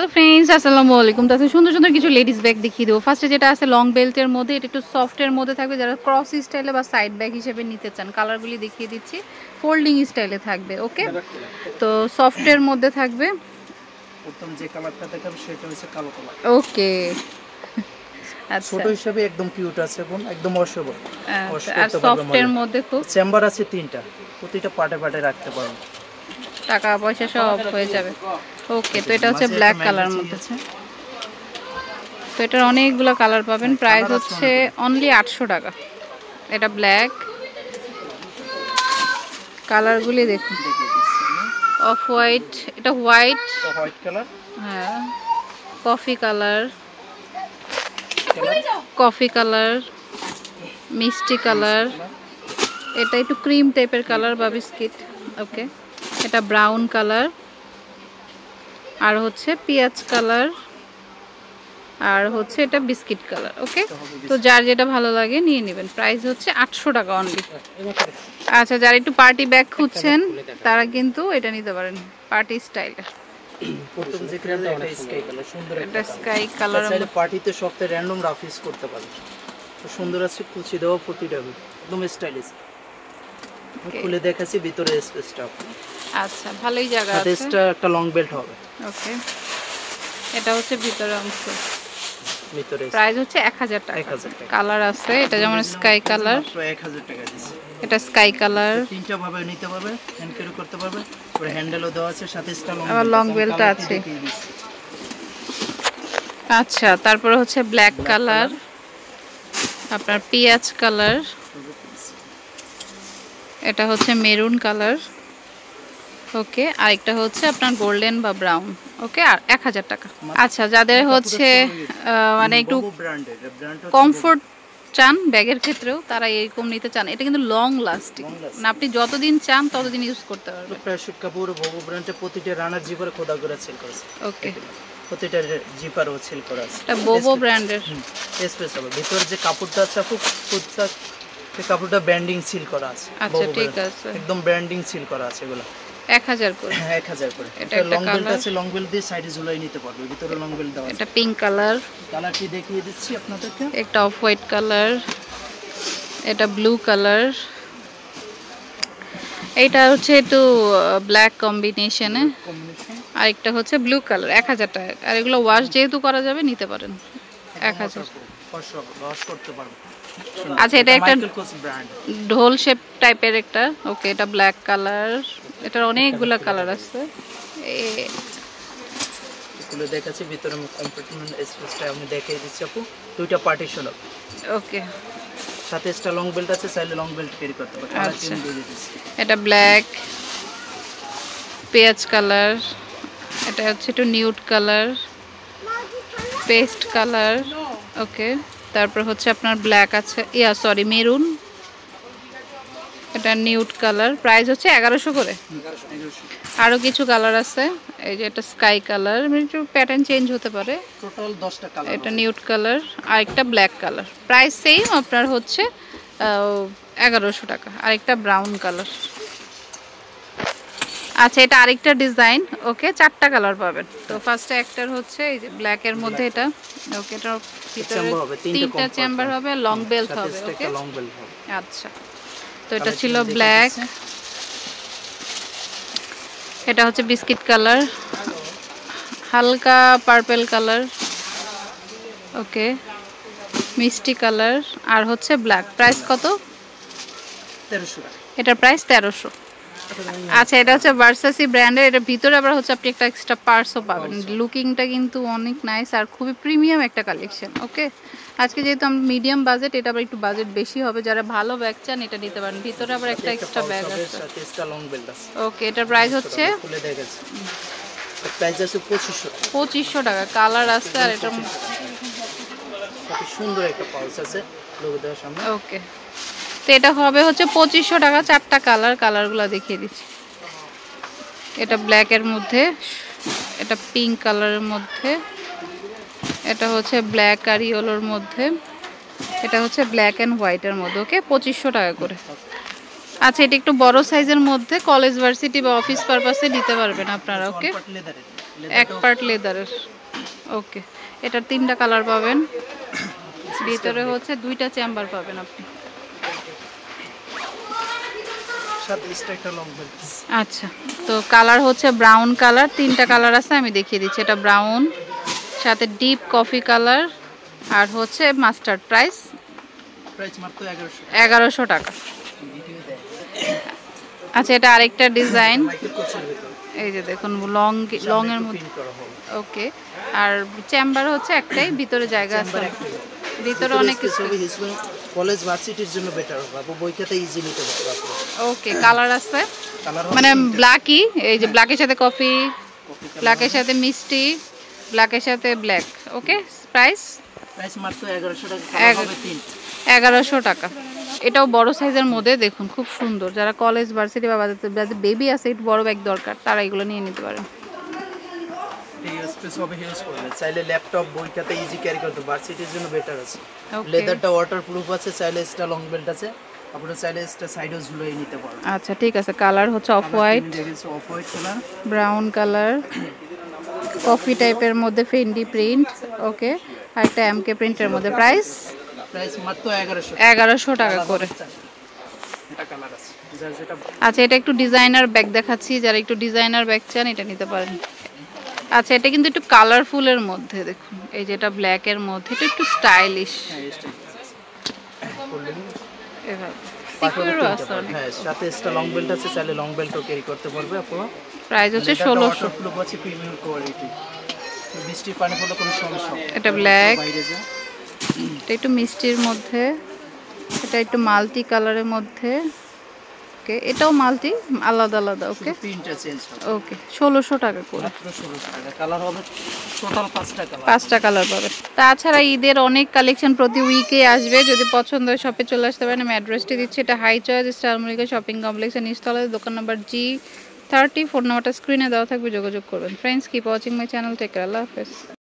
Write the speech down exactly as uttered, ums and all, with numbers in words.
Hello friends, আসসালামু আলাইকুম। তো সুন্দর সুন্দর কিছু লেডিস ব্যাগ দেখিয়ে দেবো। ফার্স্টে যেটা আছে লং বেল্টের মধ্যে, এটা একটু সফটের মধ্যে থাকবে, যারা ক্রস স্টাইলে বা সাইড ব্যাগ হিসেবে নিতে চান। কালারগুলি দেখিয়ে দিচ্ছি, ফোল্ডিং স্টাইলে থাকবে। ওকে, তো সফটের মধ্যে থাকবে। প্রথম যে কালারটা দেখাবো সেটা হচ্ছে কালো কালার। ওকে, আচ্ছা, ছোট হিসেবে একদম কিউট আছে, কোন একদম অসবল। আর সফটের মধ্যে খুব চেম্বার আছে তিনটা, প্রতিটা পার্টে পার্টে রাখতে পারবেন, টাকা পয়সা সব হয়ে যাবে। ওকে, তো এটা হচ্ছে ব্ল্যাক কালার মধ্যে আছে। তো এটার অনেকগুলো কালার পাবেন। প্রাইস হচ্ছে অনলি আটশো টাকা। এটা ব্ল্যাক, কালারগুলি দেখুন, অফ হোয়াইট, এটা হোয়াইট, হোয়াইট কালার, হ্যাঁ, কফি কালার, কফি কালার, মিষ্টি কালার, এটা একটু ক্রিম টাইপের কালার বা বিস্কিট। ওকে, এটা ব্রাউন কালার, আর হচ্ছে পেঁয়াজ কালার, আর হচ্ছে এটা বিস্কিট কালার। ওকে, তো যার যেটা ভালো লাগে নিয়ে নেবেন। প্রাইস হচ্ছে আটশো টাকা অনলি। আচ্ছা, যারা একটু পার্টি ব্যাগ খুঁজছেন তারা কিন্তু এটা নিতে পারেন, পার্টি স্টাইলের। প্রথম যে কালারটা এটা স্কাই কালার, সুন্দর একটা স্কাই কালার। চাইলে পার্টিতে সবতে র‍্যান্ডম রাফ ইউজ করতে পারেন। তো সুন্দর আছে, কুচি দেওয়া প্রতিটা একদম স্টাইলিশ। খুলে দেখাচ্ছি ভিতরে স্পেসটা। আচ্ছা, ভালোই জায়গা আছে। এটা একটা লং বেল্ট হবে। ওকে, এটা হচ্ছে ভিতরে অংশ। ভিতরে প্রাইস হচ্ছে এক হাজার টাকা। এক হাজার টাকা। কালার আছে, এটা যেমন স্কাই কালার, মাত্র এক হাজার টাকা দিছি। এটা স্কাই কালার, তিনটা ভাবে নিতে পারবে, হ্যান্ড ক্যারি করতে পারবে। পরে হ্যান্ডেলও দেওয়া আছে, সাথে স্টার লং আবার লং বেল্ট আছে। আচ্ছা, তারপরে হচ্ছে ব্ল্যাক কালার, আপনার পেঁয়াজ কালার, এটা হচ্ছে মেরুন কালার। ওকে, আর একটা হচ্ছে আপনার গোল্ডেন বা ব্রাউন। ওকে, আর এক হাজার টাকা। আচ্ছা, যাদের হচ্ছে মানে একটু কমফোর্ট চান ব্যাগের ক্ষেত্রেও, তারা এরকম নিতে চান। এটা কিন্তু লং লাস্টিং, মানে আপনি যতদিন চান ততদিন ইউজ করতে পারবেন। প্রায়শিক কাপড় বোবো ব্র্যান্ডে প্রতিটা রানার জিপার খোদা করে সেল করেছে। ওকে, প্রতিটা জিপারও সেল করা আছে। এটা বোবো ব্র্যান্ডের স্পেশাল। ভিতরে যে কাপড়টা আছে আপু, প্রত্যেক এই কাপড়টা ব্র্যান্ডিং সিল করা আছে। আচ্ছা, ঠিক আছে, একদম ব্র্যান্ডিং সিল করা আছে এগুলো। এক হাজার করে। হ্যাঁ, এক হাজার করে। এটা লং বেল্ট আছে, লং বেল্ট দিয়ে সাইডে ঝুলাই নিতে পারবে, ভিতরে লং বেল্ট দেওয়া আছে। এটা পিঙ্ক কালার, কালারটি দেখিয়ে দিচ্ছি আপনাদেরকে। একটা অফ হোয়াইট কালার, এটা ব্লু কালার, এটা হচ্ছে একটু ব্ল্যাক কম্বিনেশনে, আর একটা হচ্ছে ব্লু কালার। এক হাজার টাকা। আর এগুলো ওয়াশ যেহেতু করা যাবে, নিতে পারেন এক হাজার। ওয়াশ করতে পারবে। আচ্ছা, এটা একটা ঢোল শেপ টাইপের একটা। ওকে, এটা ব্ল্যাক কালার, এটার অনেকগুলো কালার আছে। এগুলো দেখাচ্ছি ভিতরে কম্পার্টমেন্ট স্পেসটা আমি দেখিয়ে দিচ্ছি আপু। দুইটা পার্টিশন হবে। ওকে, সাথে একটা লং বেল্ট আছে, চাইলে লং বেল্ট ক্যারি করতে পারবে। আচ্ছা, এটা ব্ল্যাক, পেঁয়াজ কালার, এটা হচ্ছে একটু nude colour, paste colour. Okay, তারপর হচ্ছে আপনার ব্ল্যাক আছে, ইয়া সরি মেরুন, এটা নিউড কালার। প্রাইস হচ্ছে এগারোশো করে। আরও কিছু কালার আছে, এই যে এটা স্কাই কালার, একটু প্যাটার্ন চেঞ্জ হতে পারে। টোটাল দশটা কালার। এটা নিউড কালার, আর একটা ব্ল্যাক কালার। প্রাইস সেম আপনার হচ্ছে এগারোশো টাকা। আর একটা ব্রাউন কালার। আচ্ছা, এটা আরেকটা ডিজাইন। ওকে, চারটা কালার পাবেন। তো ফার্স্টে একটার হচ্ছে এই যে ব্ল্যাকের মধ্যে এটা। ওকে, এটার ভিতরে তিনটা চেম্বার হবে, লং বেল্ট হবে। ওকে, লং বেল্ট হবে। আচ্ছা, তো এটা ছিল ব্ল্যাক, এটা হচ্ছে বিস্কিট কালার, হালকা পার্পল কালার। ওকে, মিষ্টি কালার, আর হচ্ছে ব্ল্যাক। প্রাইস কত? তেরোশো টাকা। এটার প্রাইস তেরোশো। আচ্ছা, এটা হচ্ছে ভার্সাসি ব্র্যান্ডের। এটার ভিতরে আবার হচ্ছে আপনি একটা এক্সট্রা পার্সও পাবেন। লুকিংটা কিন্তু অনেক নাইস আর খুবই প্রিমিয়াম একটা কালেকশন। ওকে, আজকে যেহেতু আমরা মিডিয়াম বাজেট, এটা আবার একটু বাজেট বেশি হবে, যারা ভালো ব্যাগ চান এটা নিতে পারেন। ভিতরে আবার একটা এক্সট্রা ব্যাগ আছে। ওকে, এটার প্রাইস হচ্ছে প্রাইস আছে পঁচিশশো পঁচিশশো টাকা। কালার আছে, আর এটা সুন্দর একটা পাউচ আছে লোগো দেওয়ার সামনে। ওকে, তো এটা হবে হচ্ছে পঁচিশশো টাকা। চারটা কালার, কালারগুলো দেখিয়ে দিচ্ছি। এটা ব্ল্যাকের মধ্যে, এটা পিঙ্ক কালারের মধ্যে, এটা হচ্ছে ব্ল্যাক আর ইয়েলোর মধ্যে, এটা হচ্ছে ব্ল্যাক অ্যান্ড হোয়াইটের মধ্যে। ওকে, পঁচিশশো টাকা করে। আচ্ছা, এটা একটু বড় সাইজের মধ্যে, কলেজ ভার্সিটি বা অফিস পারপাসে নিতে পারবেন আপনারা। ওকে, এক পার্ট লেদারের। ওকে, এটার তিনটা কালার পাবেন, ভিতরে হচ্ছে দুইটা চেম্বার পাবেন আপনি। সাথে একটা লং বেল্ট। আচ্ছা, তো কালার হচ্ছে ব্রাউন কালার, তিনটা কালার আছে আমি দেখিয়ে দিচ্ছি। এটা ব্রাউন, সাথে ডিপ কফি কালার, আর হচ্ছে মাস্টার্ড। প্রাইস প্রাইস মাত্র এগারোশো এগারোশো টাকা। আচ্ছা, এটা আরেকটা ডিজাইন, এই যে দেখুন লং লং এর মধ্যে। ওকে, আর চেম্বার হচ্ছে একটাই, ভিতরে জায়গা আছে, ভিতরে অনেক কিছু। কলেজ ভার্সিটির জন্য বেটার হবে, আপু বই খাতা ইজি নিতে পারবে। ওকে, কালার আছে মানে ব্ল্যাকই, এই যে ব্ল্যাকের সাথে কফি, ব্ল্যাকের সাথে মিষ্টি, ব্ল্যাকের সাথে ব্ল্যাক। ওকে, প্রাইস প্রাইস মাত্র এগারোশো টাকা, হবে তিন এগারোশো টাকা। এটাও বড় সাইজের মধ্যে, দেখুন খুব সুন্দর। যারা কলেজ ভার্সিটি বা যাদের বেবি আছে একটু বড় ব্যাগ দরকার, তারা এগুলো নিয়ে নিতে পারেন। এই স্পেস হবে ইউজ করবে, চাইলে ল্যাপটপ বই খাতা ইজি ক্যারি করতে, ভার্সিটির জন্য বেটার আছে। লেদারটা ওয়াটারপ্রুফ আছে, চাইলে এটা লং বেল্ট আছে, আপনারা চাইলে এটা সাইডেও ঝুলিয়ে নিতে পারেন। আচ্ছা ঠিক আছে, কালার হচ্ছে off white, off white colour, brown colour, coffee টাইপের মধ্যে ফেন্ডি প্রিন্ট। ওকে, আর একটা এমকে প্রিন্টের মধ্যে। প্রাইস প্রাইস মাত্র এগারোশো এগারোশো টাকা করে। এটা কালার আছে, যার যেটা। আচ্ছা, এটা একটু ডিজাইনার ব্যাগ দেখাচ্ছি, যারা একটু ডিজাইনার ব্যাগ চান এটা নিতে পারেন। আচ্ছা, এটা কিন্তু একটু কালারফুলের মধ্যে, দেখুন এই যেটা ব্ল্যাক এর মধ্যে, এটা একটু স্টাইলিশ। এভাবে সিকিউরও আছে অনেক। হ্যাঁ, সাথে একটা লং বেল্ট আছে, চাইলে লং বেল্টও ক্যারি করতে পারবে আপনারা। প্রাইস হচ্ছে ষোলোশো। ওয়াটারপ্রুফ আছে, প্রিমিয়াম কোয়ালিটি, বৃষ্টির পানি পড়লে কোনো সমস্যা হবে। এটা ব্ল্যাক, বাইরে যা এটা একটু মিষ্টির মধ্যে, এটা একটু মাল্টি কালারের মধ্যে। ওকে, এটাও মাল্টি, আলাদা আলাদা। ওকে, প্রিন্টটা চেঞ্জ হবে। ওকে, ষোলোশো টাকা করে। মাত্র ষোলোশো টাকা। কালার হবে টোটাল পাঁচটা কালার, পাঁচটা কালার পাবে। তাছাড়া ঈদের অনেক কালেকশন প্রতি উইকে আসবে, যদি পছন্দ হয় শপে চলে আসতে পারেন। আমি অ্যাড্রেসটি দিচ্ছি, এটা high choice star Mallika shopping কমপ্লেক্সের নিচতলায়, দোকান নাম্বার জি থার্টি। ফোন নাম্বারটা স্ক্রিনে দেওয়া থাকবে, যোগাযোগ করবেন। Friends, keep watching my channel, take care, আল্লাহ হাফেজ।